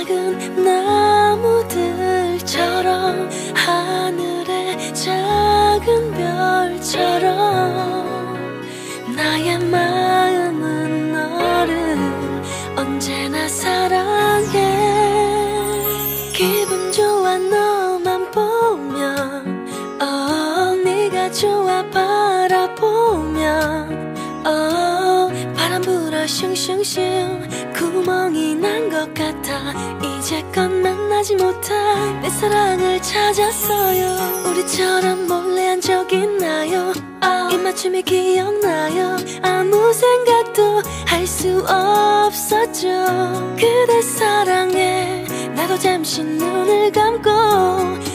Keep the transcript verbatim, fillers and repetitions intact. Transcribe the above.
작은 나무들처럼 하늘의 작은 별처럼 나의 마음은 너를 언제나 사랑해. 기분 좋아 너만 보면 oh, 네가 좋아 바라보면 oh, 바람 불어 슝슝슝 구멍이 난 것 같아. 이제껏 만나지 못한 내 사랑을 찾았어요. 우리처럼 몰래 한 적 있나요? oh, 입맞춤이 기억나요? 아무 생각도 할 수 없었죠. 그대 사랑해 나도 잠시 눈을 감고